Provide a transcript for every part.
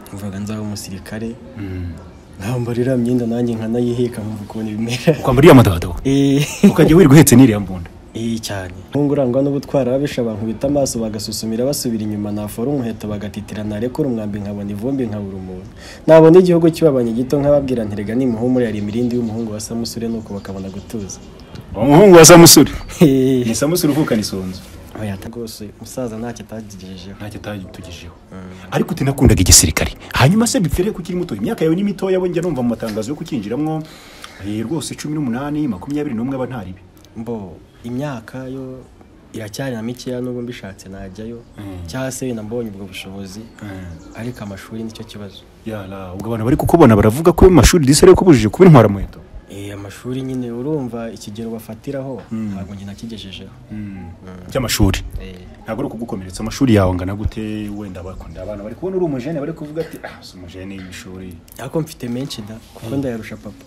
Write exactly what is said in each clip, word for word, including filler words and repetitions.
mvuga nzaba umusirikare nkambara myenda nanjye nkanayiheka nkumva ukuntu bimera ukambara iya madado eh ukajya wirirwa uhetse n'iriya mbunda eh cyane nkungurangwa no gutwara abisha abantu bita amaso bagasusumira basubira inyuma nafora umuheto bagatitirana arekura umwambi nkabona ivumbi nkabura umuntu nabona igihugu kibabanye gito nkababwira ntirega ni muhumure yari imirindi y'umuhungu wa Samusure nuko bakabona gutuza umuhungu wa Samusure ni Samusure uvukana isonzo oya tagose musaza ntacyo tagigejeje ntacyo tagigejeho ariko utinakundaga igisirikare hanyuma se bipfere kukiri muto imyaka yawe ni mito yabo njya numva mu matangazo yo kukinjiramwo eh rwose cumi n'umunani makumyabiri n'umwe aba ntaribi mbo imyaka yo iracyari na mikeya n'ubwo mbishatse najyayo cyase nambonye ubwo bushobozi ariko amashuri nicyo kibazo yala ubwo abantu bari kukubona baravuga ko amashuri disere kubujije kuba intwara muheto eh amashuri nyine urumva ikigero bafatiraho ntabwo njye nakigejejeho cy'amashuri ntabwo ari kugukomeretsa amashuri yawe ngana gute wenda bakunda abana bari kubona uri umujene bari kuvuga ati ah so umujene y'ishuri ariko mfite menshi da kuko ndayarusha papa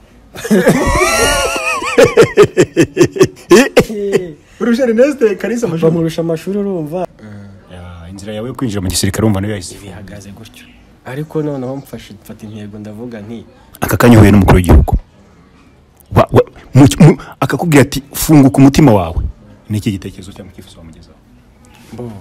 urusha Ernest Kalisa amashuri bamurusha amashuri urumva ya inzira yawe kwinjira mu gisirikare umva nayo yahise bihagaze gutyo ariko noneho mfashe mfata intego ndavuga nti aka kanyuhuye n'umukuru w'igihugu akakubwira ati funguka umutima wawe niki gitekerezo cyangwa kifuzo bamugezaho bo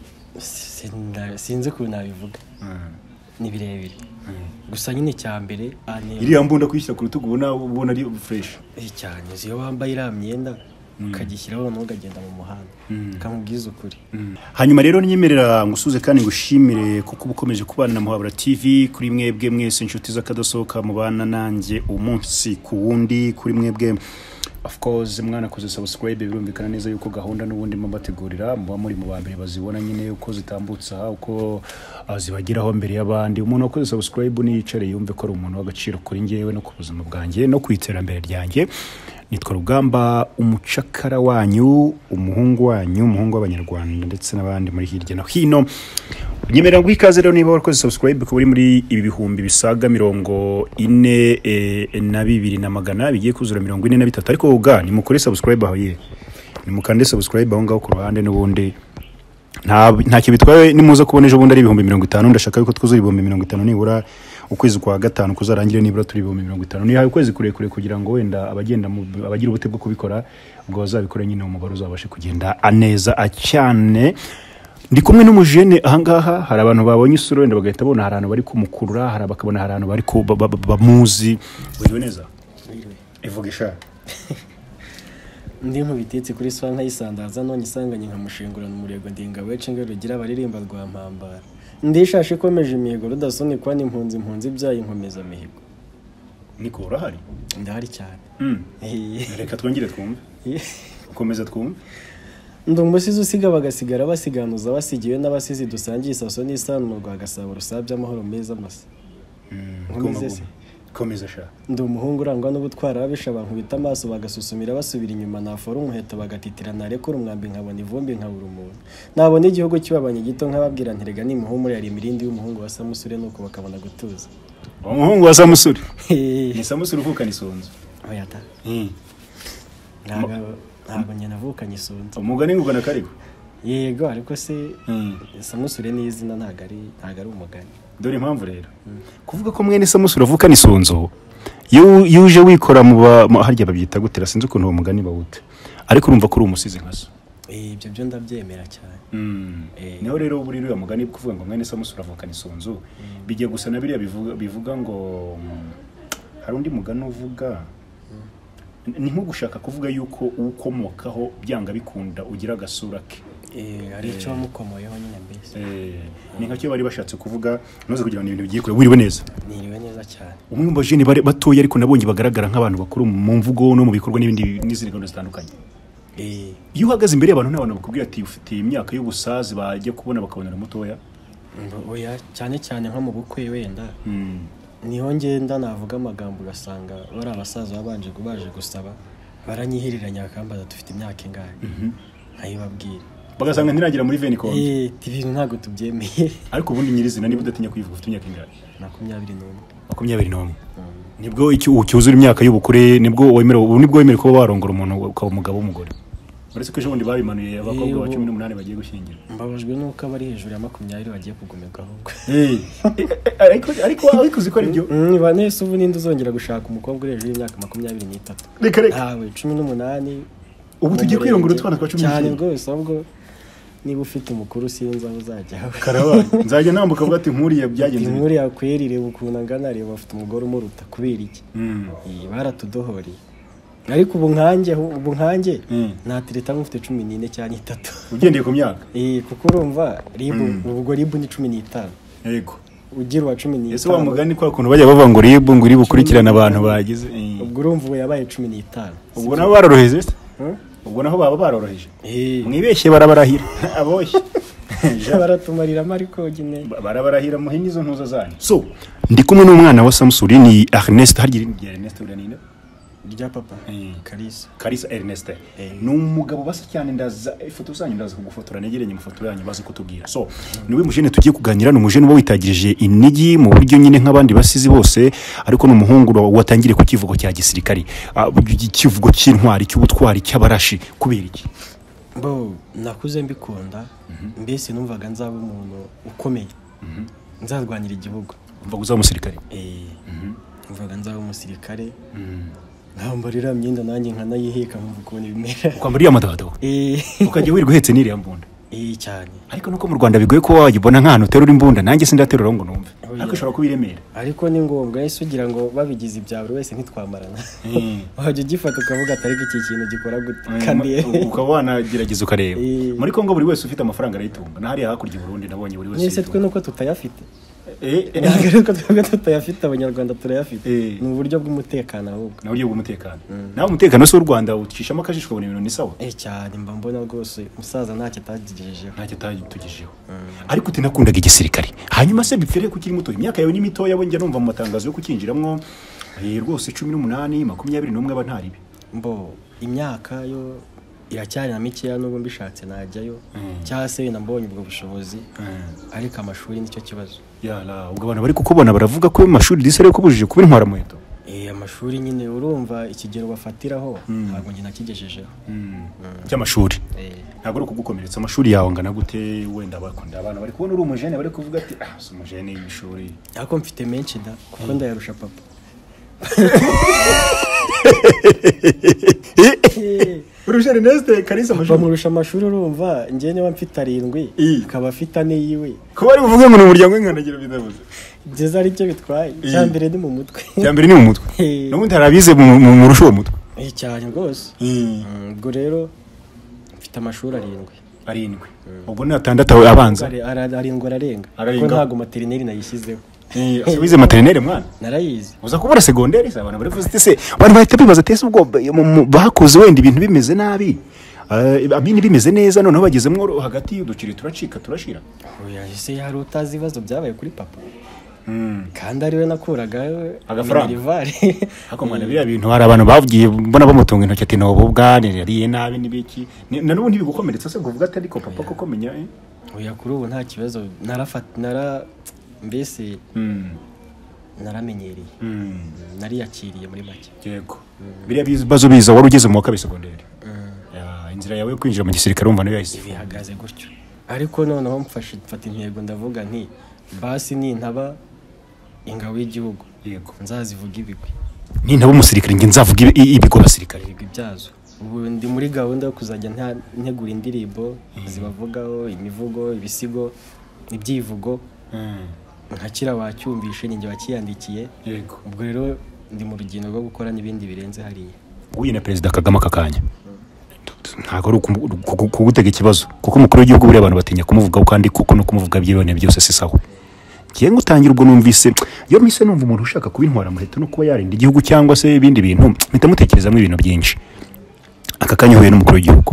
sinzi ko nabivuga ni birebire gusa nyine cyambere iriya mbunda kwishyira ku rutugu ubona ubona ari fresh eh cyane ziyo bambaye ira myenda ukagishyiraho no ukagenda mu muhanda kamubwiza ukuri hanyuma rero nyemerera ngusuze kandi ngushimire kuko ubukomeje kubana na Muhabura T V kuri mwebwe mwese inshuti z'akadosoka mubana nanjye umunsi ku wundi kuri mwebwe of course mwana koze subscribe birumvikana neza yuko gahunda n'ubundi mbategurira muba muri mu bambere bazibona nyine uko zitambutsa uko azibagiraho mbere y'abandi umuntu wakoze subscribe ni yicare yumve ko ari umuntu w'agaciro kuri ngewe no ku buzima bwanjye no kwiterambere ryanjye nitwa Rugamba umucakara wanyu umuhungu wanyu umuhungu w'abanyarwanda ndetse n'abandi muri hirya no hino nyemerera gwikaze rero niba wakoze subscribe ko buri muri ibi bihumbi bisaga mirongo ine e, na bibiri na magana bigiye kuzura mirongo ine na bitatu ariko uga ni mukore subscribe aho ye ni mukande subscribe aho ngaho ku ruhande n'ubundi nta ntacyo bitwaye nimuza kubona ejo bundi ari ibihumbi mirongo itanu ndashaka yuko twuzura ibihumbi mirongo itanu nibura ukwezi kwa gatanu kuzarangire nibura turi ibihumbi mirongo itanu ni haye ukwezi kure kure kugira ngo wenda abagenda abagira ubute bwo kubikora ubwo bazabikora nyine umubare uzabashe kugenda aneza acyane ndi kumwe n'umujene ahangaha hari abantu babonye isura wenda bagahita bona hari abantu bari kumukurura hari abakabona hari abantu bari ko bamuzi uriwe neza ivugisha ndi mu bitetse kuri swa nkayisandaza none isanganye nkamushingurana umurego ndinga wece ngo rugira abaririmba rwa mpambara ndishashe komeje imihigo rudasonikwa n'impunzi impunzi byayi nkomeza mihigo niko urahari ndahari cyane reka twongere twumve ukomeza twumve ndi umusizi usiga bagasigara basiganuza basigiwe n'abasizi dusangiye isaso n'isano mu rwa Gasabo rusabye amahoro meza masa nkomeze komeza sha ndi umuhungu urangwa no gutwara abisha abantu bita amaso bagasusumira basubira inyuma nafora umuheto bagatitirana arekura umwambi nkabona ivumbi nkabura umuntu nabona igihugu kibabanye gito nkababwira ntirega ni muhumure yari imirindi y'umuhungu wa Samusure nuko bakabona gutuza umuhungu wa Samusure ni Samusure uvukana isonzo oya ta ntabwo nyine navukanye isonzo umugani ngugana kariko yego ariko se Samusure ni izina ntago ari ntago ari umugani dore impamvu rero kuvuga ko mwene Samusure avukana isonzo yuje wikora mu harya babyita gutera sinzi ukuntu uwo mugani bawute ariko urumva ko uri umusizi nkaso eh ibyo byo ndabyemera cyane eh niho rero buri rero mugani kuvuga ngo mwene Samusure avukana isonzo bigiye gusa na biriya bivuga bivuga ngo hari undi mugani uvuga ni nko gushaka kuvuga yuko ukomokaho byanga bikunda ugira gasura ke eh ari cyo mukomoyeho nyine mbese eh ni nka cyo bari bashatse kuvuga noze kugira ngo ibintu bigiye kure wiriwe neza niriwe neza cyane umwe mu bajene batoye ariko nabonye bagaragara nk'abantu bakuru mu mvugo no mu bikorwa n'ibindi n'izindi gahunda zitandukanye eh iyo uhagaze imbere y'abantu n'abantu bakubwira ati ufite imyaka y'ubusazi bajye kubona bakabonera mutoya oya cyane cyane nko mu bukwe wenda niho ngenda navuga amagambo ugasanga bari abasaza babanje kubaje gusaba baranyihiriranya akambaza dufite imyaka ingahe ayibabwira bagasanga ntiragira muri Venicon eh ibintu ntago tubyemeye ariko ubundi nyirizina niba udatinya kwivuga ufite imyaka ingahe makumyabiri n'umwe makumyabiri n'umwe nibwo icyo ucyuzura imyaka y'ubukure nibwo wemera nibwo wemera ko warongora umuntu ukaba umugabo w'umugore uretse ko ejo bundi babimanuye abakobwa ba cumi n'umunani bagiye gushyingira. Mbabajwe nuko abari hejuru ya makumyabiri bagiye kugumirwa ahubwo. ariko ariko ariko uziko ari byo niba nese ubu ninde uzongera gushaka umukobwa uri hejuru y'imyaka makumyabiri n'itatu reka reka ntawe cumi n'umunani ubu tugiye kwirongora utwana twa cumi cyane rwose ahubwo niba ufite umukuru sinzi aho uzajyaho karabaye nzajya nambuka avuga ati nkuriya byagenze nkuriya kwerire ukuntu angana reba afite umugore umuruta kubera iki baratudohoreye ariko ubu nkanjye ubu nkanjye natireta mufite cumi n'ine cyane itatu ugendeye ku myaka eh kuko urumva ribu ubwo ribu ni cumi n'itanu yego ugira wa cumi n'itanu ese wa mugani kwa kuntu bajya bavuga ngo ribu ngo iri bukurikirana abantu bagize ubwo urumva ubu yabaye cumi n'itanu ubwo nabo baroroheje ubwo naho baba baroroheje mwibeshye barabarahira aboshye baratumarira mariko gine barabarahira muhini izo ntuza zanyu so ndi kumwe n'umwana wa Samsuri ni Ernest hargira ni Ernest uraninde rya papa Kalisa Kalisa Ernest ni umugabo basa cyane ndaza ifoto zanyu ndaza kugufotora negeranye mu foto yanyu baze kutubwira so niwe mujene tugiye kuganira no mujene uba witagirije inigi mu buryo nyine nk'abandi basizi bose ariko no muhungu watangire ku kivugo cya gisirikari ikivugo cy'intwari cy'ubutwari cy'abarashi kubera iki bo nakuze mbikunda mbese numvaga nzaba umuntu ukomeye nzarwanira igihugu umva uzaba umusirikare eh numvaga nzaba umusirikare nkambarira myenda nanjye nkanayiheka nkumva ukuntu bimera ukwambariye amadado eh ukajya wirirwa uhetse n'iriya mbunda eh cyane ariko nuko mu Rwanda bigoye ko wayibona nk'ahantu uterura imbunda nanjye sindaterura ngo numve ariko ushobora kubiremera ariko ni ngombwa ese ugira ngo babigize ibya buri wese ntitwamarana wajya ugifata ukavuga atari iki kintu gikora gute kandi ukaba wanagerageza ukareba muri Kongo buri wese ufite amafaranga arayitunga nahari hakurya i Burundi nabonye buri wese nese twe nuko tutayafite eh nagaruka twebwe tutayafite abanyarwanda turayafite ni uburyo bw'umutekano ahubwo na buryo bw'umutekano naho umutekano so u Rwanda ucishamo akajishwe bone ibintu ni sawa eh cyane mba mbona rwose umusaza ntacyo tagigejejeho ntacyo tagigejejeho ariko utinakundaga igisirikare hanyuma se bipfere kukiri muto imyaka yawe ni mitoya bo njya numva mu matangazo yo kukinjiramwo eh rwose cumi n'umunani makumyabiri n'umwe aba ntaribi mbo imyaka yo iracyari na mikeya n'ubwo mbishatse najyayo cyangwa se nambonye ubwo bushobozi ariko amashuri nicyo kibazo yala ubwo abantu bari kukubona baravuga ko amashuri dise ari kubujije kuba intwara muheto eh amashuri nyine urumva ikigero bafatiraho ntabwo njye nakigejejeho cy'amashuri ntabwo ari kugukomeretsa amashuri yawe ngana gute wenda bakunda abana bari kubona uri umujene bari kuvuga ati ah so umujene y'ishuri ariko mfite menshi da kuko ndayarusha papa urusha Ernest Kalisa amashuri bamurusha amashuri urumva njye niba mfite arindwi akaba afite ane yiwe ko bari buvuge ngo n'umuryango w'inganagira bidabuze byiza ari cyo bitwaye cyambere ni mu mutwe cyambere ni mu mutwe n'ubundi harabize mu rusho uwo mutwe eh cyane rwose ubwo rero mfite amashuri arindwi arindwi ubwo ni atandatu abanza arindwi ararenga ko ntago materineri nayishyizeho Eh, wize materinere mwana? Narayize. Uza kubura segonderi se abantu bari vuze se abantu bahita bibaza tese ubwo bakoze wenda ibintu bimeze nabi. Uh, amini bimeze neza noneho bagezemwo hagati y'uduciri turacika turashira. Oya ese hari utazi ibibazo byabaye kuri papa. Mm. Kandi ariwe nakuraga agafaranga. Hako mwana biriya bintu hari abantu bavugiye mbona bamutunga intoki ati no bubwane yariye nabi nibiki. Na nubundi bigukomeretsa se kuvuga ati ariko papa koko menya eh. Oya kuri ubu nta kibazo narafata nara mbese mm. naramenyereye mm. nariyakiriye muri make yego mm. biriya bibazo biza wari ugeze mu wa kabiri segonderi mm. ya inzira yawe kwinjira mu gisirikare umva no yahise bihagaze gutyo ariko noneho mfashe mfata intego ndavuga nti basi ni ntaba ingabo y'igihugu yego nzazivuga ibigwi ni ntaba umusirikare nge nzavuga ibigo basirikare ibigwi byazo ubu ndi muri gahunda yo kuzajya ntegura indirimbo mm. zibavugaho imivugo ibisigo ibyivugo mm. nkakira wacyumvishe ninjye wakiyandikiye yego ubwo rero ndi mu rugendo rwo gukora n'ibindi birenze hariya uyu na Perezida Kagame akakanya ntago ari kugutega ikibazo kuko umukuru w'igihugu buri abantu batinya kumuvugaho kandi kuko no kumuvuga byibone byose se sawa kiye ngutangira ubwo numvise yo mise numva umuntu ushaka kubintwara muheto no kuba yarinda igihugu cyangwa se ibindi bintu mpita mutekerezamo ibintu byinshi akakanya huye n'umukuru w'igihugu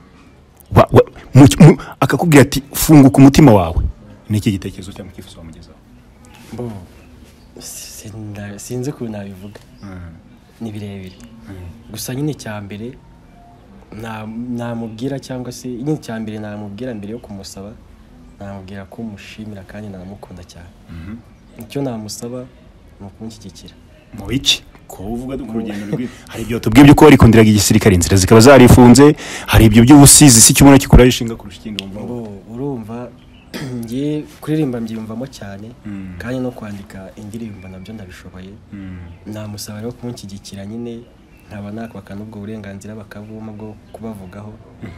akakubwira ati funguka umutima wawe niki gitekerezo cyangwa kifuzo bamugezaho bo sinzi ko nabivuga ni birebire gusa nyine cyambere na namubwira cyangwa se nyine cyambere namubwira mbere yo kumusaba namubwira ko mushimira kandi namukunda cyane icyo namusaba no kunshyigikira mu biki ko uvuga ku rugendo rwe hari ibyo tubwiye by'uko warikundiraga igisirikare inzira zikaba zarifunze hari ibyo by'ubusizi si cyumuna kikura ishinga kurusha ikindi wumva urumva ngiye kuririmba mbyiyumvamo cyane kandi no kwandika indirimbo nabyo ndabishoboye namusaba rero kunshyigikira nyine nkaba nakwaka n'ubwo burenganzira bakabuma bwo kubavugaho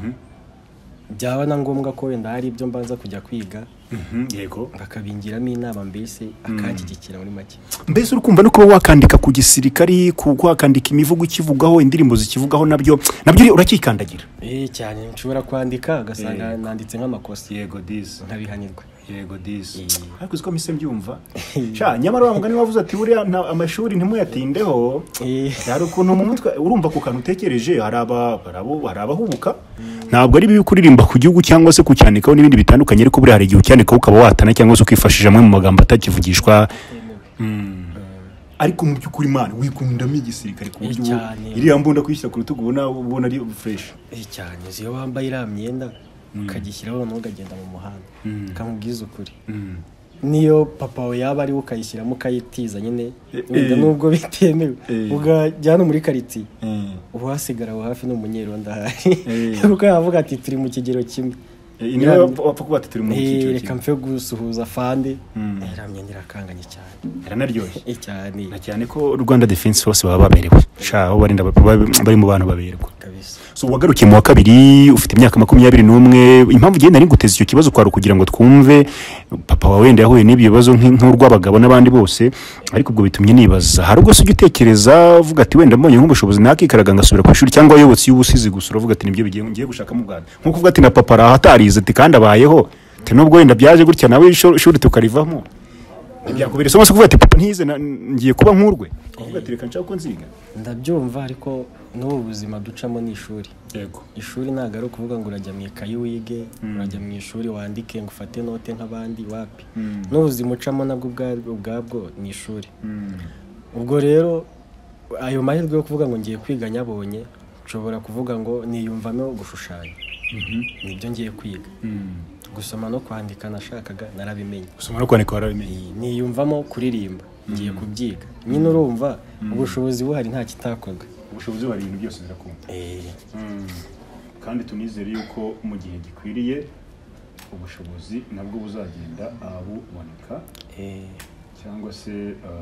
byaba na ngombwa ko wenda hari ibyo mbanza kujya kwiga yego bakabingiramo inama mbese akanshyigikira muri make mbese uri kumva no kuba wakandika ku gisirikari kuko wakandika imivugo ikivugaho indirimbo zikivugaho nabyo nabyo urakikandagira eh cyane nshobora kwandika agasanga nanditse nk'amakosa yego this nkabihanirwa yego this ariko uziko mise mbyumva sha nyamara wa mugani wavuze ati buri amashuri ntimuyatindeho yari ukuntu mu mutwe urumva ku kantu utekereje haraba barabo harabahubuka ntabwo ari bibi kuririmba ku gihugu cyangwa se kucyanikaho n'ibindi bitandukanye ariko buri hari igihe ucyanikaho ukaba watana cyangwa se ukifashisha amwe mu magambo atakivugishwa ariko mu by'ukuri Imana wikundamo igisirikare ku buryo iriya mbunda kwishyira ku rutugu ubona ubona ari fresh eh cyane ziyo wambaye iriya myenda ukagishyiraho n'ugagenda mu muhanda kamubwiza ukuri niyo papa we yaba ari ukayishyiramo ukayitiza nyine wenda nubwo bitemewe ugajyana muri kariti uhasigara aho hafi n'umunyerondo ahari kuko yavuga ati turi mu kigero kimwe niyo wapfa kuba turi mu kigero kimwe reka mfe gusuhuza fande iramye ndirakanganye cyane iranaryoshye cyane na cyane ko Rwanda Defense Force baba baberewe shaho barinda bari mu bantu baberwa kabisa so wagarukiye mu wa kabiri ufite imyaka makumyabiri n'umwe impamvu genda ari guteza icyo kibazo kwaro kugira ngo twumve papa wawe wenda yahuye n'ibyo bibazo nk'urw'abagabo n'abandi bose ariko ubwo bitumye nibaza hari ubwo se utekereza uvuga ati wenda mbonye nk'ubushobozi nakikaraga ngasubira ku ishuri cyangwa yobotse y'ubusizi gusa uvuga ati nibyo bigiye ngiye gushaka mu Rwanda nko kuvuga ati na papa arahatarize ati kandi abayeho ati nubwo wenda byaje gutya nawe ishuri tukarivamo byakubere somo se kuvuga ati papa ntize ngiye kuba nk'urwe uvuga ati reka nshaka ko nziga ndabyumva ariko n'ubu buzima ducamo ni ishuri yego ishuri ntago ari ukuvuga ngo urajya mu ikayi wige urajya mu ishuri wandike ngo ufate note nk'abandi wapi n'ubuzima ucamo nabwo ubwabwo ni ishuri ubwo rero ayo mahirwe yo kuvuga ngo ngiye kwiga nyabonye nshobora kuvuga ngo niyumvamo gushushanya nibyo ngiye kwiga gusoma no kwandika nashakaga narabimenye gusoma no kwandika warabimenye niyumvamo kuririmba ngiye kubyiga nyine urumva ubushobozi buhari nta kitakorwa ubushobozi bari ibintu byose birakunda eh kandi tunizere yuko mu gihe gikwiriye ubushobozi nabwo buzagenda abuboneka eh cyangwa se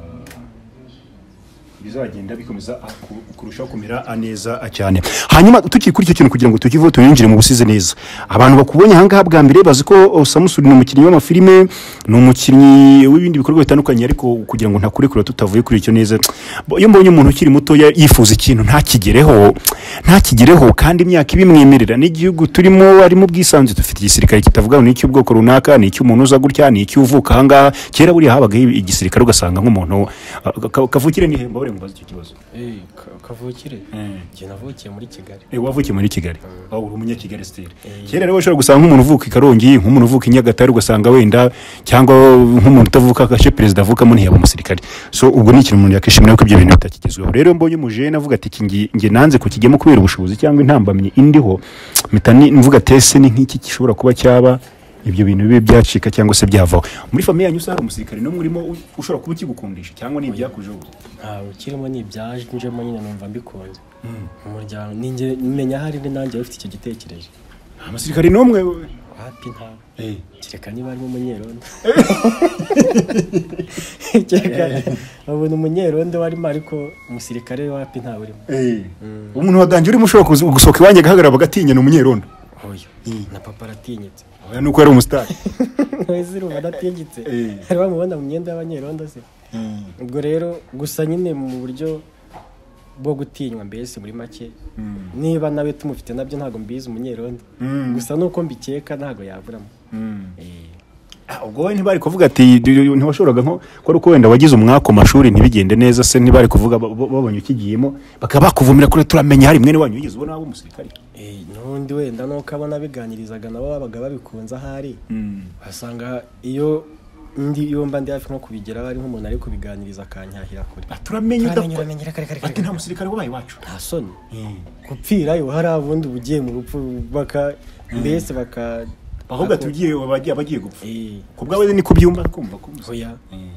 bizagenda bikomeza kurushaho kumera aneza cyane hanyuma tukiri kuri icyo kintu kugira ngo tukivuge tuyinjire mu busize neza abantu bakubonye hangaha bwa mbere bazi ko Samusuri ni umukinnyi w'amafilime ni umukinnyi w'ibindi bikorwa bitandukanye ariko kugira ngo ntakure kure tutavuye kuri icyo neza iyo mbonye umuntu ukiri muto yifuza ikintu ntakigereho ntakigereho kandi imyaka ibimwemerera n'igihugu turimo ari mu bwisanzwe dufite igisirikare kitavuga ni icy'ubwoko runaka ni icy'umuntu uza gutya ni icy'uvuka hangaha kera buri habaga igisirikare ugasanga nk'umuntu kavukire ni hemba mubaza icyo kibazo eh kavukire je navukiye muri Kigali eh wavukiye muri Kigali aho uri umunya Kigali style kera rero ushobora gusanga nk'umuntu uvuka i Karongi nk'umuntu uvuka i Nyagatare ugasanga wenda cyangwa nk'umuntu utavuka kashe president avuka muri yaba umusirikare so ubwo ni ikintu umuntu yakishimira ko ibyo bintu bitakigezweho rero mbonye umuje navuga ati kingi nge nanze kukigemo kubera ubushobozi cyangwa intambamye indiho mitani mvuga tese ni nk'iki gishobora kuba cyaba ibyo bintu bibe byacika cyangwa se byavaho muri famille yanyu usara umusirikare no murimo ushobora kuba ukigukundisha cyangwa ni ibyakuje ubu nta ukirimo ni ibyajemo nyine numva mbikunze umuryango ninge menya hari ndi nanjye bafite icyo gitekerezo umusirikare nomwe happy nta eh kireka niba ari umunyerondo kireka abona umunyerondo warimo ariko umusirikare wapi nta urimo eh umuntu wadanje urimo ushobora gusohoka iwanjye gahagarara bagatinya no munyerondo oyo na papa aratinyitse oya nuko ari umusitari wese ruba adatingitse hari bamubona mu myenda y'abanyerondo se ubwo rero gusa nyine mu buryo bwo gutinywa mbese muri make niba nawe tumufite nabyo ntago mbizi umunyerondo gusa nuko mbikeka ntago yaburamo ubwo we ntibari kuvuga ati ntibashoboraga nko ko uko wenda wagize umwako mashuri ntibigende neza se ntibari kuvuga babonye ukigiyemo bakaba bakuvumira kure turamenya hari mwene wanyu yigize ubona abo umusirikare eh nundi wenda nuko abona biganirizaga nabo babaga babikunza hari basanga iyo ndi yomba ndi hafi nko kubigera bari nk'umuntu ari kubiganiriza akanyahira kure turamenya udamenyera kare kare ati nta musirikare wabaye wacu nta soni gupfira yo hari abundi bugiye mu rupfu baka mbese baka ahubwo tugiye bagiye bagiye gupfa kubwawe ni kubyumva kumva oya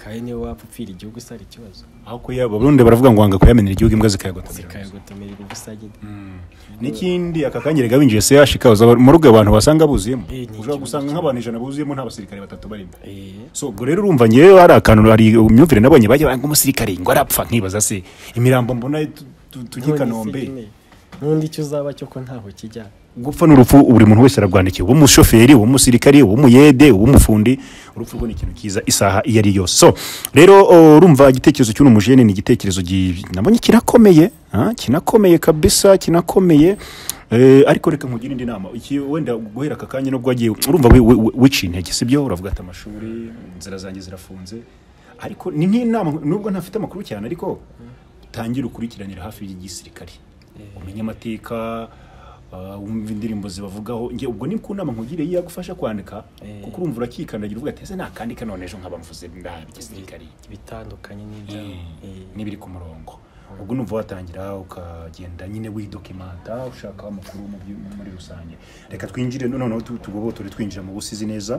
kaye niyo wapfira igihugu sari ikibazo aho ko yabo Burundi baravuga ngo wanga kuyamenera igihugu imbwa zikayagotomera zikayagotomera ubusagide n'ikindi akakanyerega binjiye se yashikaza mu rugo abantu basanga buziyemo ushobora gusanga nk'abantu ijana buziyemo nta basirikare batatu barimo so ubwo rero urumva nyewe hari akantu hari imyumvire nabonye bajya banga umusirikare ngo arapfa nkibaza se imirambo mbona tugikanombe n'undi cyo uzaba cyo ko ntaho kijya gupfa n'urupfu buri muntu wese aragwandikiye uwo mushoferi uwo musirikare uwo muyede uwo mufundi urupfu rwo ni ikintu kiza isaha iyo ari yose so rero urumva igitekerezo cy'uno mujene ni igitekerezo nabonye kirakomeye kinakomeye kabisa kinakomeye ariko reka nkugire indi nama iki wenda guhera akakanya no gwagiye urumva wici intege sibyo uravuga ati amashuri inzira zanjye zirafunze ariko ni nk'inama nubwo ntafite amakuru cyane ariko tangira ukurikiranira hafi y'igisirikare umenye amateka wumva indirimbo zibavugaho nge ubwo ni kunama nkugire yagufasha kwandika kuko urumva urakikandagira uvuga ati ese nakandika none ejo nk'abamvuze ndabigisirikare bitandukanye n'ibyo nibiri ku murongo ubwo numva watangira ukagenda nyine widokimenta ushaka amakuru muri rusange reka twinjire noneho tugobotore twinjira mu busizi neza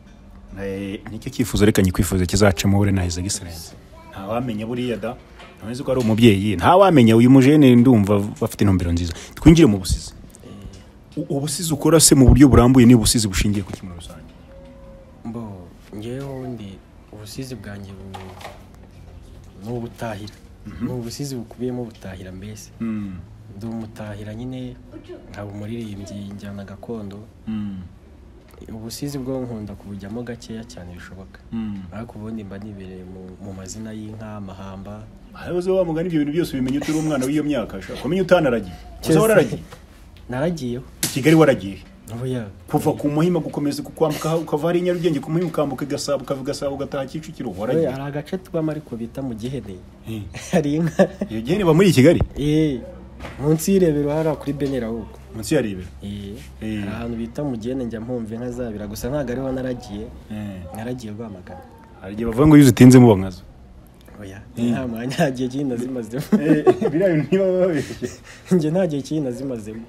nicyo cyifuzo reka nyikwifuza kizacemo ure na His Excellence nta wamenya buriya da nzi ko ari umubyeyi nta wamenya uyu mujene ndumva bafite intumbero nziza twinjire mu busizi ubusizi ukora se mu buryo burambuye ni ubusizi bushingiye ku kimwe rusange mbo ngewe ndi ubusizi bwanjye mu butahira mu busizi bukubiyemo butahira mbese ndi umutahira nyine nkaba umuririmbyi njyana gakondo ubusizi bwo nkunda kubujyamo gakeya cyane bishoboka ariko ubundi mba nibereye mu mazina y'inka amahamba ayoze wa mugani ibyo bintu byose bimenye uturi umwana w'iyo myaka ashaka kumenya utanaragiye uza wararagiye naragiyeho Kigali waragiye oya kuva ku Muhima gukomeza kukwambuka ukava ari Nyarugenge ku Muhima ukambuka Gasabo ukavuga Gasabo gataha Kicukiro waragiye ari agace twama ariko bita mu Gihene hari inka iyo Gihene ba muri Kigali eh munsi y'irebero hari kuri Benera ahubwo munsi ya rebero eh ahantu bita mu Gihene njya mpumva inka zabira gusa ntago ariho naragiye naragiye Rwamagana hari gihe bavuga ngo yuze utinze mu bankazo oya nta mwanya hagiye kina zimazemo biriya niba babeshye nge ntagiye kina zimazemo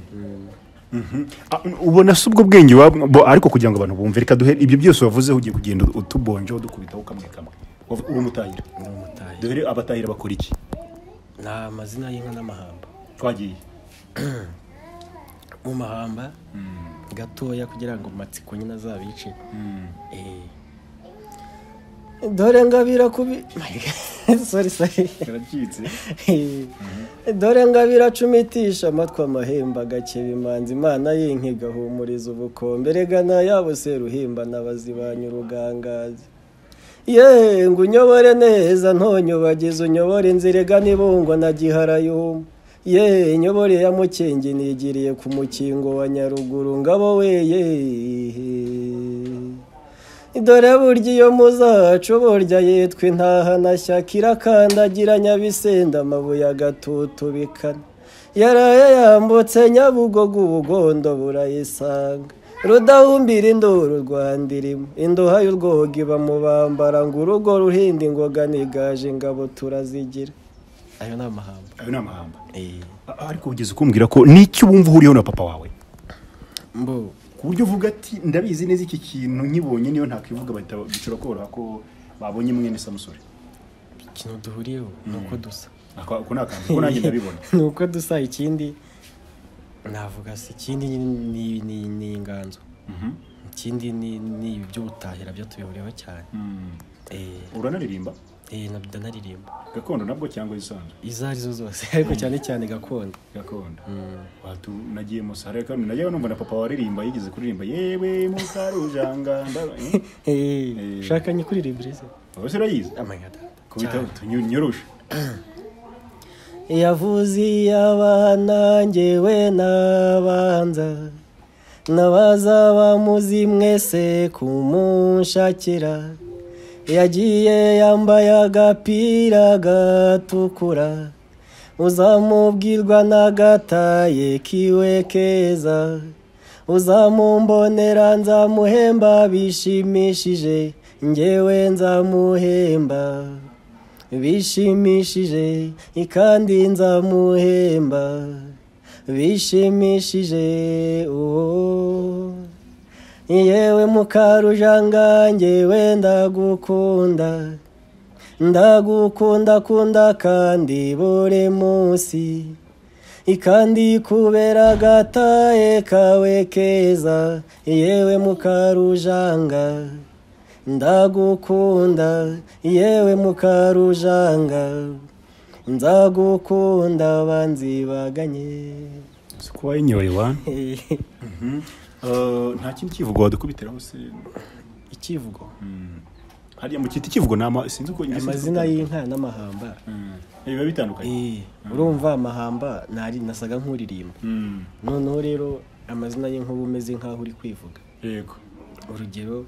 ubona se ubwo bwenge ariko kugira ngo abantu bumve reka duhe ibyo byose wavuze ugiye kugenda utubonje udukubitaho kamwe kamwe uri umutahira duhere abatahira bakora iki nta amazina y'inka n'amahamba twagiye mu mahamba gatoya kugira ngo matsiko nyine azabice eh dore ngabira kubi sorry sorry karacitse dore ngabira cumitisha amatwa amahemba gake bimanzi imana y'inki gahumuriza ubukombe regana yabo seruhimba nabazibanya urugangazi ye ngo unyobore neza ntonyubagize unyobore inzirega nibungwa na giharayuma ye nyobore ya mukenge nigiriye ku mukingo wa Nyaruguru ngabo weye dore burya iyo muzacu burya yitwa intahana shyakira kandagira Nyabisenda amabuye agatutubikana yaraye yambutse Nyabugogo ubugondo burayisanga rudahumbira induru rwandirimo induha y'urwoga iba mu bambara ngo urugo ruhinda ingoga nigaje ingabo turazigira ayo ni amahamba ayo ni amahamba ariko ugeze kumbwira ko n'icyo wumva uhuriyeho na papa wawe mbo ku buryo uvuga ati ndabizi neza iki kintu nkibonye niyo ntakwivuga bahita bicura koroha ko babonye mwene Samusure ikintu duhuriyeho nuko dusa ako nakanze ko nanjye ndabibona nuko dusa ikindi navuga se ikindi ni ni ni inganzo ikindi ni ni iby'ubutahira byo tubihuriyeho cyane eh uranaririmba eh nabyo naririmba gakondo nabwo cyangwa isanzwe izari zo zose ariko cyane cyane gakondo gakondo watu nagiye mu sare kandi nagiye numva na papa waririmba yigeze kuririmba yewe mu karujanga eh shaka nyikuririmba se wose urayizi amanyada kubita tunyorosha yavuzi abana ngewe nabanza nabaza bamuzi mwese kumunshakira yagiye yambaye agapira gatukura uzamubwirwa n'agataye kiwe keza uzamumbonera nzamuhemba bishimishije ngewe nzamuhemba bishimishije ikandi nzamuhemba bishimishije oh yewe mukarujanga njyewe ndagukunda ndagukunda kunda kandi buri munsi ikandi kubera gataye kawe keza yewe mukarujanga ndagukunda yewe mukarujanga nzagukunda banzi baganye kuba yinyoye wa nta kintu kivugo wadukubitiraho se ikivugo hariya mu kiti kivugo nama sinzi uko amazina y'inka n'amahamba biba bitandukanye urumva amahamba nari nasaga nk'uririmba noneho rero amazina y'inka umeze nk'aho uri kwivuga yego urugero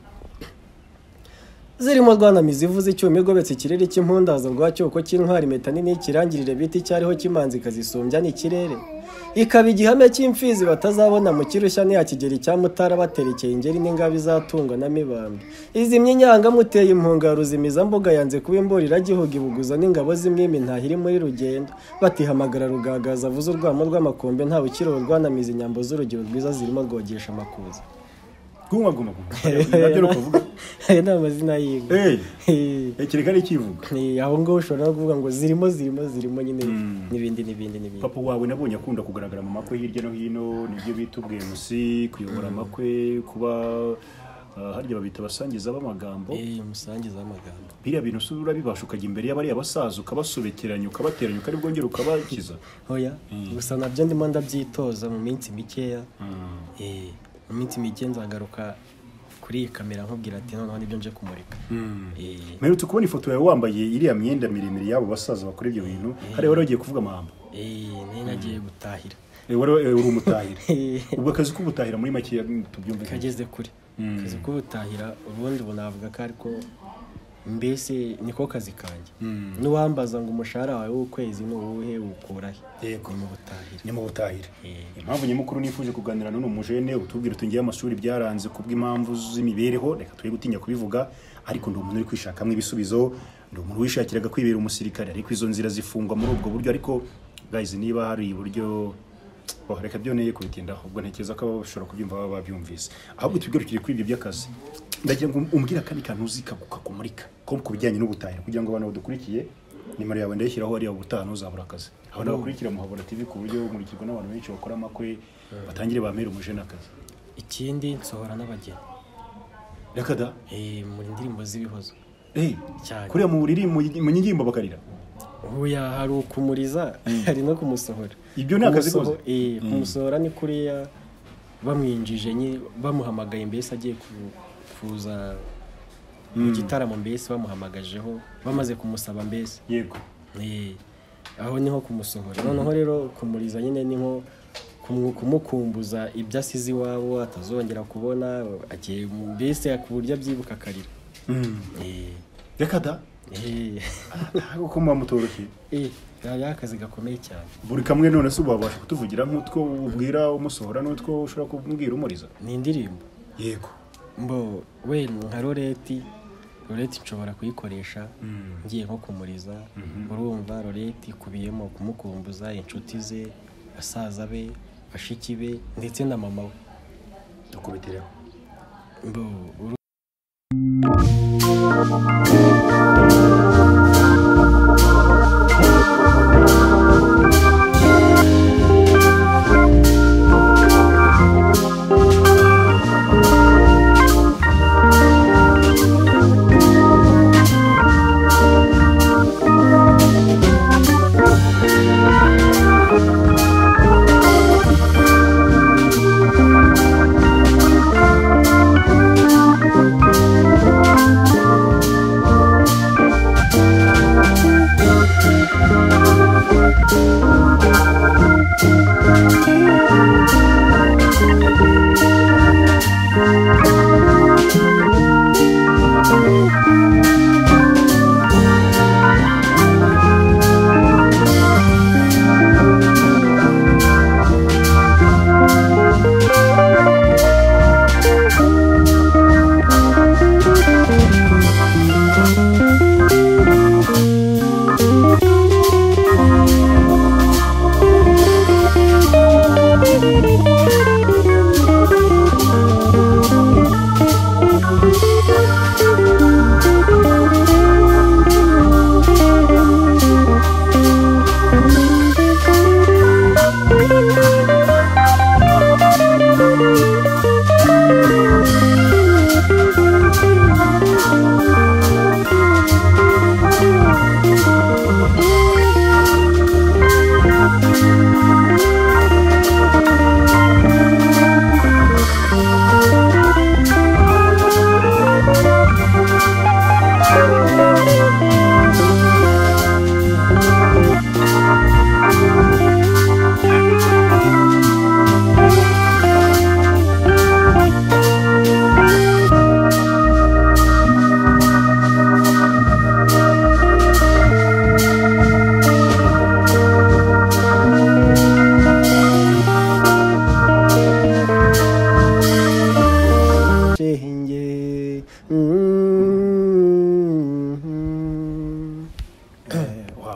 zirimo rwanamizi ivuze icyuma igobetse ikirere cy'impundaza rwacyoko cy'intwari impeta nini kirangirire biti cyariho kimanzi kazisumbya n'ikirere ikaba igihame cy'imfizi batazabona mu kirushya ntiyakigera icya Mutara baterekeye ingeri n'ingabi zatungwa na mibambwe izimye inyanga muteye impunga ruzimiza mbuga yanze kuba imburira gihugu ibuguza n'ingabo zimwimi ntahiri muri rugendo batihamagara rugagaza avuze urwamo rw'amakombe ntawe ukiriho rwanamiza inyambo z'urugero rwiza zirimo rwogesha amakuza guma guma guma nabyo rukuvuga ayo ni amazina y'inka eh kireka ari kivuga aho ngaho ushobora no kuvuga ngo zirimo zirimo zirimo nyine n'ibindi n'ibindi n'ibindi papa wawe nabonye akunda kugaragara mu makwe hirya no hino nibyo bita ubwemusi kuyobora amakwe kuba harya babita basangiza b'amagambo eh musangiza b'amagambo biriya bintu usubira bibasha ukajya imbere y'abari abasaza ukabasobekeranya ukabateranya ukari bwongera ukabakiza hoya gusa nabyo ndimo ndabyitoza mu minsi mikeya eh mu minsi mike nzagaruka kuri iyi kamera nkubwira ati noneho nibyo nje kumurika eh merutse kubona ifoto yawe wambaye iriya myenda miremire yabo basaza bakora ibyo bintu hari wari wagiye kuvuga amahamba eh nari nagiye gutahira eh wari uri umutahira ubwo akazi k'ubutahira muri make tubyumve kageze kuri akazi k'ubutahira ubundi bunavuga ko ariko mbese niko kazi kanjye n'uwambaza ngo umushahara wawe w'ukwezi ni uwuhe ukurahe yego mu butahira ni mu butahira impamvu nyamukuru nifuje kuganira n'uno mujene utubwira uti ngiye amashuri byaranze kubw'impamvu z'imibereho reka tuye gutinya kubivuga ariko ndi umuntu uri kwishakamo ibisubizo ndi umuntu wishakiraga kwibera umusirikare ariko izo nzira zifungwa muri ubwo buryo ariko guys niba hari iburyo reka byoneye kubitindaho ubwo ntekereza ko bashobora kubyumva baba babyumvise ahubwo tubigarukire kuri ibyo by'akazi ndagira ngo umbwira kandi kantu uzika kukakumurika ko kubijyanye n'ubutahira kugira ngo abantu badukurikiye nimero yawe ndayishyiraho ari ubutaha ntuzabura akazi aho nabakurikira Muhabura T V ku buryo umurikirwa n'abantu benshi bakora amakwe batangire bamera umuje n'akazi ikindi nsohora n'abageni reka da eh mu ndirimbo z'ibihozo eh kuriya mu buriri mu nyingimbo bakarira uya hari ukumuriza hari no kumusohora ibyo ni akazi koze eh kumusohora ni kuriya bamwinjije nyine bamuhamagaye mbese agiye kuza mu gitaramo mbese bamuhamagajeho bamaze kumusaba mbese yego eh aho niho kumusohora noneho rero kumuriza nyine ni nko kumukumbuza ibyo asize iwabo atazongera kubona agiye mbese ku buryo abyibuka akarira eh reka da eh uko mumutoroshye eh ya akazi gakomeye cyane buri kamwe none se ubabasha kutuvugira nk'utwo ubwira umusohora n'utwo ushobora kubwira umuriza ni indirimbo yego mbo we nka Loreti Loreti nshobora kuyikoresha ngiye nko kumuriza urumva Loreti ikubiyemo kumukumbuza inshuti ze asaza be bashiki be ndetse na mama we dukubitireho mbo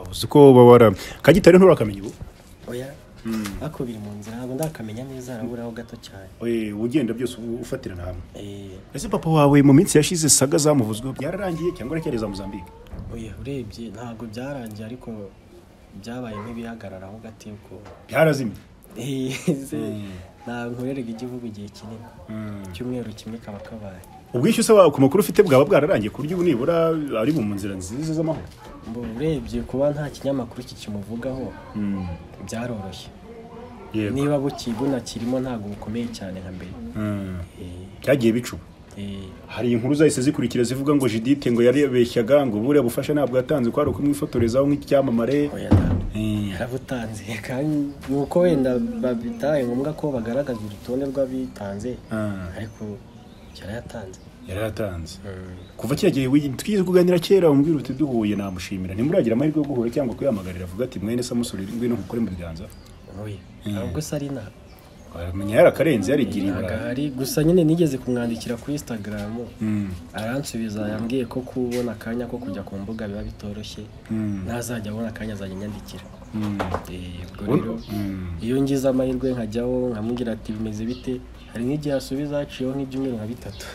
uzi ko babara Kagitare nturakamenya ubu oya ako biri mu nzira ntabwo ndakamenya neza araburaho gato cyane oye ugenda byose ufatirana hamwe eh ese papa wawe mu minsi yashize saga zamuvuzwe byararangiye cyangwa aracyareza Mozambique oya urebye ntabwo byarangiye ariko byabaye nk'ibihagararaho gato yuko byarazimye eh nta nkorerega igihugu igihe kinini cyumweru kimwe kaba kabaye ubwishyuye usaba ku makuru ufite bwaba bwararangiye ku buryo nibura ari mu nzira nziza z'amahoro mbo urebye kuba nta kinyamakuru kikimuvugaho byaroroshye niba bukiguna kirimo ntago bukomeye cyane nka mbere cyagiye bicuba hari inkuru zahise zikurikira zivuga ngo Judith ngo yarebeshyaga ngo bure bufasha ntabwo yatanze ko ari ukumwifotorezaho nk'icyamamare yarabutanze kandi nuko wenda babitaye ngombwa ko bagaragaza urutonde rw'abitanze ariko yarayatanze yarayatanze kuva cyagiye twize kuganira kera umbwira uti duhuye namushimira nimuragira amahirwe yo guhura cyangwa kuyamagarira avuga ati mwene Samusuri ngwino nkukore mu biganza oya ntabwo Sarina Menya yarakarenze yarigirira ari gusa nyine nigeze kumwandikira kuri Instagram aransubiza yambwiye ko kubona akanya ko kujya ku mbuga biba bitoroshye nazajya abona akanya azajya nyandikira eh rero iyo ngize amahirwe nkajyaho nkamubwira ati bimeze bite hari nk'igihe asubiza aciyeho nk'ibyumweru nka bitatu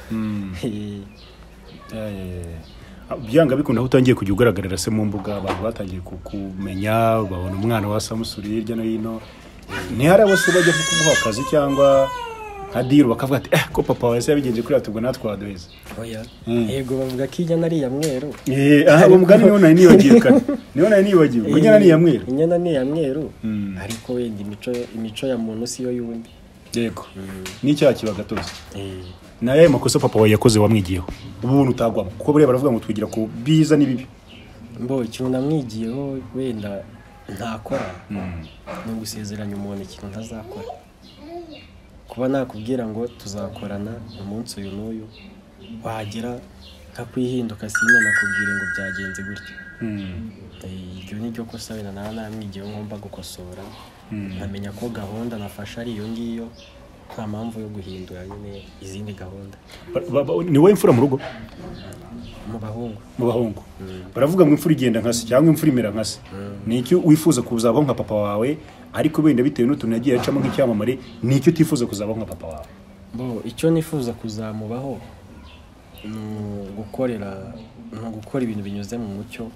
byanga bikunda utangiye kujya ugaragarira se mu mbuga abantu batangiye kumenya babona umwana wa Samusuri hirya no hino ni hari abose bajya kuguha akazi cyangwa nka deal bakavuga ati eh ko papa wese yabigenje kuri atubwo natwa duheza oya yego bavuga ko ijya nari ya mweru eh aha umugani niho nari nibagiye kane niho nari nibagiye inyana ni ya mweru inyana ni ya mweru ariko wenda imico imico ya muntu si yo yundi yego ni cyaha kiba gatozi eh naye makosa papa wawe yakoze wamwigiyeho ubuntu utagwamo kuko bure baravuga ngo twigira ku biza nibibi mbo ikintu namwigiyeho wenda ntakora no gusezeranya umuntu ikintu ntazakora kuba nakubwira ngo tuzakorana umunsi uyu n'uyu wagera nkakwihinduka sinya nakubwira ngo byagenze gutya ibyo ni byo kosa wenda nawe namwigiyeho ngomba gukosora nkamenya ko gahunda nafasha ari iyo ngiyo nta mpamvu yo guhindura nyine izindi gahunda ni wowe imfura mu rugo mu bahungu mu bahungu baravuga ngo imfura igenda nkase cyangwa imfura imera nkase nicyo wifuza kuzabaho nka papa wawe ariko benda bitewe n'utuntu yagiye acamo nk'icyamamare nicyo utifuza kuzabaho nka papa wawe bo icyo nifuza kuzamubaho gukorera no gukora ibintu binyuze mu mucyo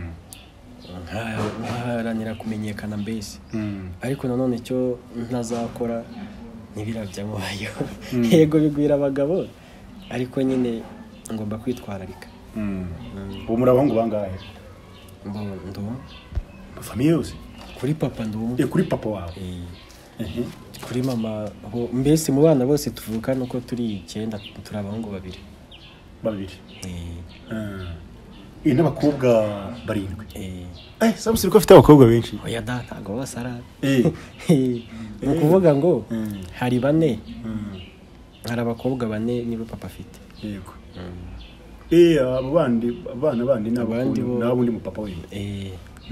nkaharanira kumenyekana mbese ariko nanone icyo ntazakora ntibirabyamubayeho yego bigwira abagabo ariko nyine ngomba kwitwararika ubu muri abahungu bangahe ndumwe famiye yose kuri papa ndumwe kuri papa wawe kuri mama mbese mu bana bose tuvuka nuko turi icyenda turi abahungu babiri babiri eh n'abakobwa barindwi eh Samusuri ko afite abakobwa benshi oya data ngo basara eh ni ukuvuga ngo hari bane hari abakobwa bane nibo papa afite yego eh abo bandi abana bandi n'abandi n'abundi mu papa we eh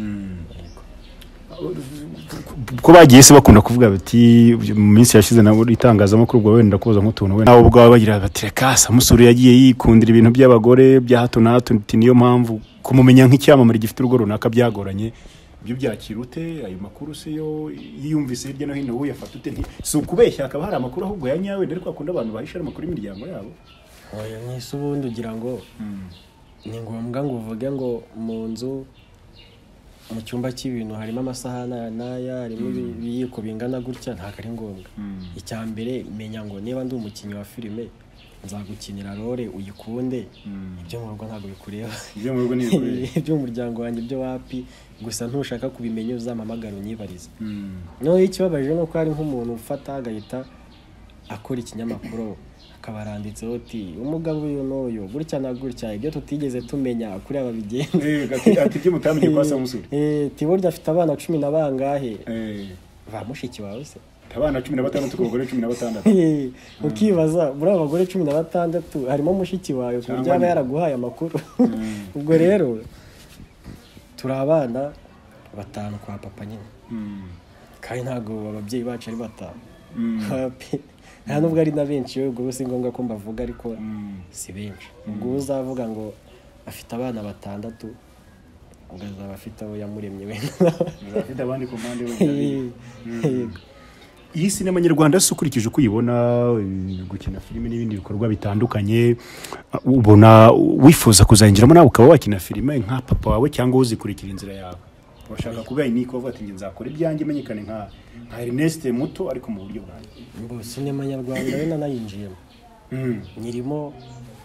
ko bagiye se bakunda kuvuga bati mu minsi yashize nabo itangazamakuru ubwo wenda kuza nk'utuntu wenda nabo ubwo bagira bati reka Samusuri yagiye yikundira ibintu by'abagore bya hato na hato niyo mpamvu kumumenya nk'icyamamare gifite urugo runaka byagoranye ibyo byakira ute ayo makuru se yo yiyumvise hirya no hino uyafata ute si ukubeshya akaba hari amakuru ahubwo ya nyawe ndetse akunda abantu bahisha amakuru y'imiryango yabo oya mwese ubundi ugira ngo ni ngombwa ngo uvuge ngo mu nzu mu cyumba cy'ibintu harimo amasahana n'aya harimo ibiyiko bingana gutya ntabwo ari ngombwa icya mbere menya ngo niba ndi umukinnyi wa filime nzagukinira role uyikunde ibyo mu rugo ntabwo bikureba ibyo mu rugo ni ibyo umuryango wanjye ibyo wapi gusa ntushaka kubimenya uzamamagara unyibarize no ikibabaje nuko hari nk'umuntu ufata agahita akora ikinyamakuru akabaranditseho ati umugabo uyu n'uyu gutya na gutya ibyo tutigeze tumenya kuri aba bigenda eh ati ibyo mutamenye kwa Samusuri eh tiburya afite abana cumi na bangahe eh va mushiki wawe se abana cumi na batandatu ku bagore cumi na batandatu ukibaza muri abo bagore cumi na batandatu harimo mushiki wawe ku buryo aba yaraguhaye amakuru ubwo rero turi abana batanu kwa papa nyine kandi ntago ababyeyi bacu ari batanu nta nubwo ari na benshi ubwo si ngombwa ko mbavuga ariko si benshi ubwo uzavuga ngo afite abana batandatu ubwo azaba afite abo yamuremye we afite abandi ku mpande we. Iyi sinema nyarwanda se ukurikije uko uyibona gukina filime n'ibindi bikorwa bitandukanye ubona wifuza kuzayinjiramo nawe ukaba wakina filime nka papa wawe cyangwa uzikurikira inzira yawe washaka kuba niko uvuga ati nzakora ibyanjye menyekane nka nka Ernest muto ariko mu buryo bwanjye mbo sinema nyarwanda we nanayinjiyemo nyirimo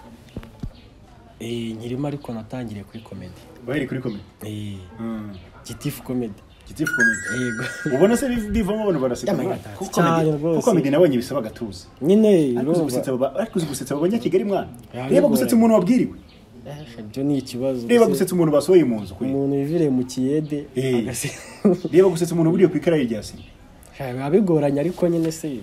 eh nyirimo ariko natangiriye kuri comedy baheri kuri comedy eh Gitifu comedy Gitifu comedy yego ubona se bivamo abantu baraseka kuko kuko comedy nabonye bisaba gatuza nyine ariko gusetsa abanya Kigali mwana reba gusetsa umuntu wabwiriwe ibyo ni ikibazo reba gusetsa umuntu basohoye mu nzu umuntu yivire mu kiyede agase reba gusetsa umuntu buriye kwikara irya sima abigoranya ariko nyine se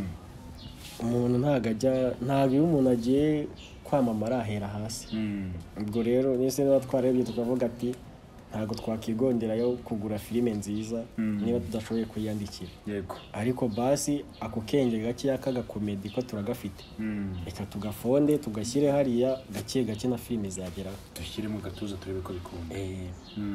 umuntu ntago ajya ntago iyo umuntu agiye kwamamara ahera hasi ubwo rero nise niba twarebye tukavuga ati ntago twakigondera yo kugura filime nziza niba tudashoboye kuyandikira yego ariko basi ako kenge gake yakaga comedy ko turagafite reka tugafonde tugashyire hariya gake gake na filime zagera dushyire mu gatuza turebe ko bikunda eh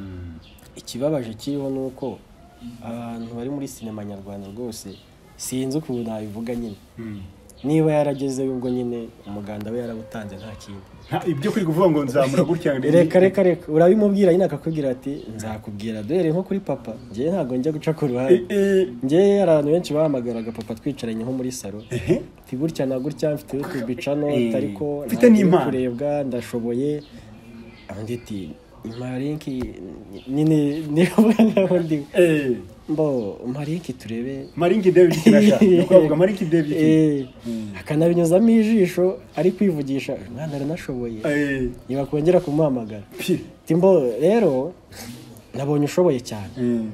ikibabaje kiriho nuko abantu bari muri sinema nyarwanda rwose sinzi ukuntu nabivuga nyine niba yarageze ubwo nyine umuganda we yarabutanze nta kintu ibyo kuri kuvuga ngo nzamura gutya reka reka reka urabimubwira nyine akakubwira ati nzakubwira dore nko kuri papa ngiye ntago njya guca ku ruhande ngiye abantu benshi bahamagaraga papa twicaranye nko muri salo ati gutya na gutya mfite YouTube channel ariko mfite n'impano kurebwa ndashoboye anditi Marinki nini nivuga ngaho ndi eh mbo Marinki turebe Marinki David kinasha nukuvuga Marinki David eh akanabinyuzamo ijisho ari kwivugisha mwana aranashoboye eh niba kongera kumuhamagara timbo rero nabonye ushoboye cyane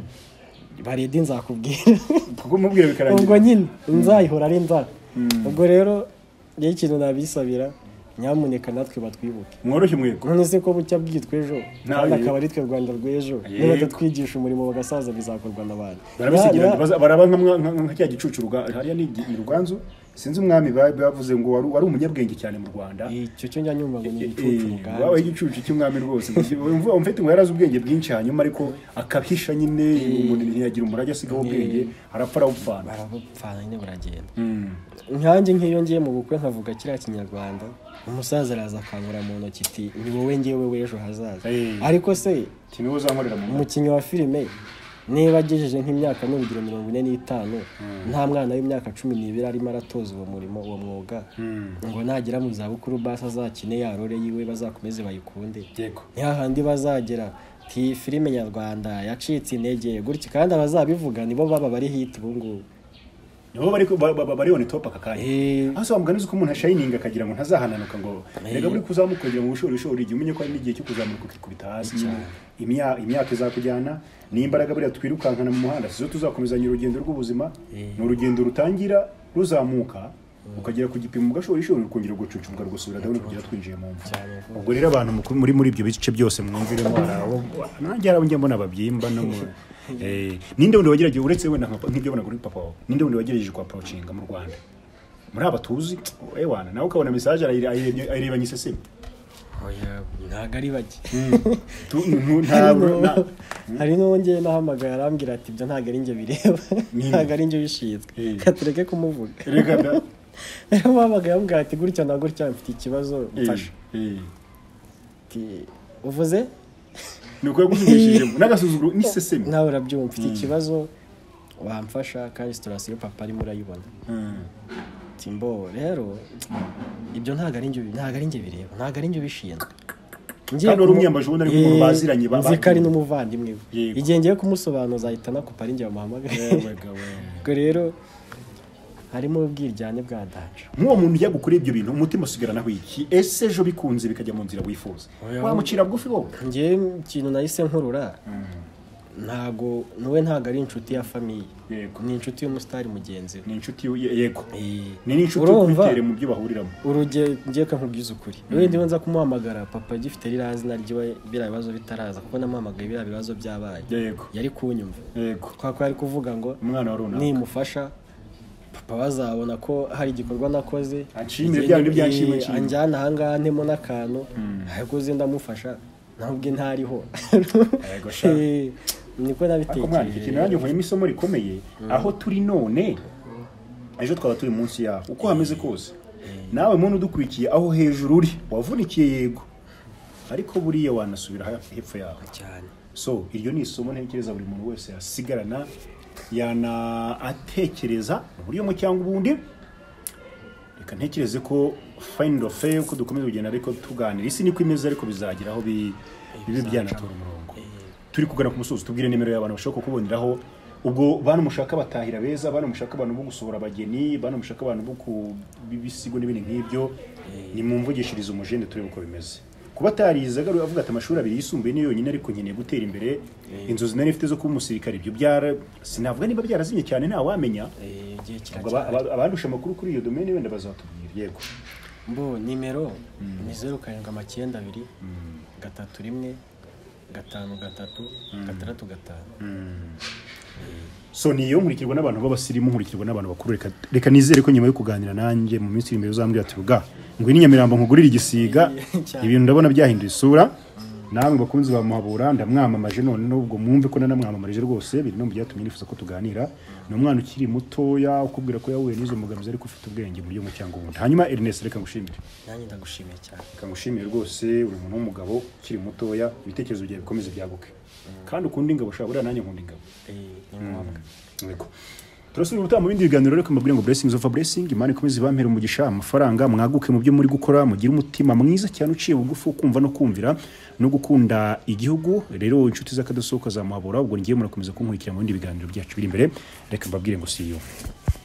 baredi nzakubwira kuko mubwira bikarangira ubwo nyine nzayihora ari nza ubwo rero ye ikintu nabisabira nyamuneka natwe batwibuke mworoshye mwego none se ko bucya bwitwe ejo kandi akaba ari twe Rwanda rw'ejo niba twigisha umurimo bagasaza bizakorwa n'abandi barabisigira baraba nka cya gicucu hariya ni Ruganzu sinzi umwami bavuze ngo wari umunyabwenge cyane mu Rwanda icyo cyo nyanyumva ngo ni igicucu Ruganzu wawe igicucu cy'umwami rwose umfite ngo yarazi ubwenge bwinshi hanyuma ariko akahisha nyine umuntu ntiyagira umurage asigaho ubwenge arapfa arawupfana arabupfana nyine buragenda nkanjye nk'iyo ngiye mu bukwe nkavuga kiriya kinyarwanda umusaza araza akangura mu ntoki iti ni wowe ngewe w'ejo hazaza ariko se kimwe uzankorera mu umukinnyi wa filime niba agejeje nk'imyaka n'urugero mirongo ine n'itanu nta mwana w'imyaka cumi n'ibiri arimo aratoza uwo murimo uwo mwuga ngo nagera mu zabukuru basa azakine yarore yiwe bazakomeze bayikunde ntihahandi bazagera ti filime nyarwanda yacitse intege gutya kandi abazabivuga nibo baba bari hit ubu ngubu nibo bari bari on top akakanya aso bamuganiza ko umuntu ashininga akagira ngo ntazahananuka ngo rega buri kuzamukugira mu bushori shori igihe umenye ko ari n'igihe cyo kuzamuka ukikubita hasi imya imyaka izakujyana n'imbaraga buri twirukankana mu muhanda sizo tuzakomezanya urugendo rw'ubuzima ni urugendo rutangira ruzamuka ukagera ku gipimo gashori shori ukongera gucucumga rugusubira dawuni kugira twinjiye mu mva ubwo rero abantu muri muri ibyo bice byose mwumviremo araho nanjye arabonye mbona babyimba no eh ninde wundi wagerageje uretse wenda nk'ibyo bona kuri papa ninde wundi wagerageje kwa approachinga mu Rwanda muri abatuzi ewana nawe ukabona message ayireba nyiseseme oya ntagari baki tu ntabwo hari nonge nahamagara arambwira ati byo ntago ari nge bireba ntago ari nge bishitswe katureke kumuvuga rega da rero babaga yambwira ati gutya na gutya mfite ikibazo mfasha ti uvuze nuko yagufishije n'agasuzuguro n'iseseme nawe urabyumva mfite ikibazo wamfasha kandi situation papa ari murayibona timbo rero ibyo ntago ari nge ntago ari nge bireba ntago ari nge bishinzwe ngiye ari umwiyambaje ubona ari mu baziranye ba zikari n'umuvandimwe igihe ngiye kumusobanuza ahita nakupa ari nge bamuhamagaye ubwo rero harimo ubwiryane bwa daje nk'uwo muntu ujya gukora ibyo bintu umutima usigaranaho iki ese ejo bikunze bikajya mu nzira wifuza wamucira bugufi wowe ngiye ikintu nahise nkurura ntago nowe ntago ari inshuti ya famille ni inshuti y'umusitari mugenzi ni inshuti yego ni inshuti kubitere mu byo bahuriramo uruge ngiye kankubwiza ukuri wewe ndiwe nza kumuhamagara papa gifite rirazi naryo bira bibazo bitaraza kuko namuhamagaye bira bibazo byabaye yari kunyumva yego kwa ko ari kuvuga ngo umwana wa runaka nimufasha papa bazabona ko hari igikorwa nakoze acimire byandi byanshimwe anjyana ahangaha ntemo n'akantu ariko zenda mufasha ntabwo ntariho yego sha niko nabitekereje iki nanjye nkuyemo isomo rikomeye aho turi none ejo twaba turi munsi yaho uko hameze kose nawe muntu udukurikiye aho hejuru uri wavunikiye yego ariko buriya wanasubira hepfo yaho cyane so iryo ni isomo ntekereza buri muntu wese yasigarana yana atekereza uburyo mu cyangwa ubundi reka ntekereze ko find of fail ko dukomeza kugenda ariko tuganira isi niko imeze ariko bizageraho bibe byanatora umurongo turi kugana ku musozi tubwire nimero y'abantu bashaka kuboneraho ubwo bana mushaka batahira beza bana mushaka abantu bo gusohora abageni bana mushaka abantu bo ku bibisigo n'ibindi nk'ibyo ni mumvugishiriza umujende turebe uko bimeze kuba tariza garu avuga ati amashuri abiri yisumbuye niyo yonyine ariko nkeneye gutera imbere inzozi nari mfite zo kuba umusirikare ibyo byara sinavuga niba byarazimye cyane nta wamenya abandusha amakuru kuri iyo domaine wenda bazatubwira yego mbo nimero ni zeru karindwi amacyenda abiri gatatu rimwe gatanu gatatu gatandatu gatanu so niyo nkurikirwa n'abantu b'abasirimu nkurikirwa n'abantu bakuru reka reka nizere ko nyuma yo kuganira nanjye mu minsi imbere uzambwira ati ruga ngo ni Nyamirambo nkugurira igisiga ibintu ndabona byahinduye isura namwe bakunzi ba Muhabura ndamwamamaje none nubwo mwumve ko nanamwamamarije rwose biri no byatumye nifuza ko tuganira ni umwana ukiri mutoya ukubwira ko yahuye n'izo mugambizi ariko ufite ubwenge buryo mu cyangwa ubundi hanyuma Ernest reka ngushimire nanjye ndagushimiye cyane reka ngushimire rwose uri umuntu w'umugabo ukiri mutoya ibitekerezo byawe bikomeze byaguke kandi ukundi ingabo shabura nanjye nkunda ingabo eh ni ngombwa yego turasubira ubutaha mu bindi biganiro rero kumabwira ngo blessings of a blessing imana ikomeze bampera umugisha amafaranga mwaguke mu byo muri gukora mugira umutima mwiza cyane uciye bugufu kumva no kumvira no gukunda igihugu rero inshuti z'akadasohoka za Muhabura ubwo ngiye murakomeza kunkurikira mu bindi biganiro byacu biri imbere reka mbabwire ngo see you